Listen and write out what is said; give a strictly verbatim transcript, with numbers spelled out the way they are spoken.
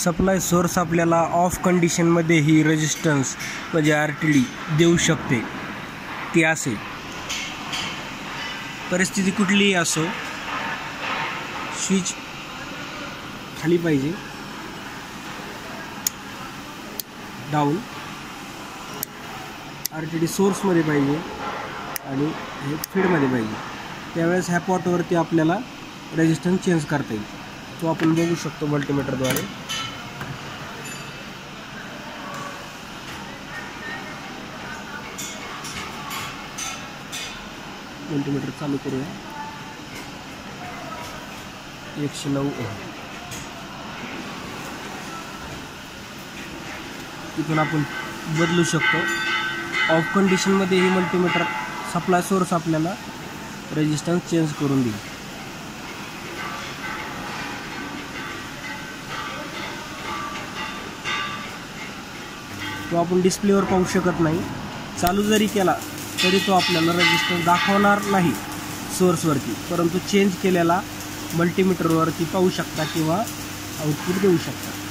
Supply source आपल्याला off कंडिशनमध्ये ही रेजिस्टन्स म्हणजे आर टी डी देऊ शकते. ती असेल परिस्थिती कुठलीही असो, स्विच खाली पाहिजे, डाऊन, आर टी डी सोर्समध्ये पाहिजे आणि हे फीडमध्ये पाहिजे. त्यावेळेस ह्या पॉटवरती आपल्याला रेजिस्टन्स चेंज करता येईल. तो आपण बघू शकतो मल्टीमीटरद्वारे. मल्टीमीटर चालू करूया. एकशे नऊ ओहम. इथून आपण बदलू शकतो. ऑफ कंडिशनमध्ये ही मल्टीमीटर सप्लाय सोर्स आपल्याला रेजिस्टन्स चेंज करून देईल. तो आपण डिस्प्लेवर पाहू शकत नाही. चालू जरी केला तरी तो आपल्याला रेजिस्टन्स दाखवणार नाही सोर्सवरती, परंतु चेंज केलेला मल्टीमीटरवरती पाहू शकता किंवा आउटपुट देऊ शकता.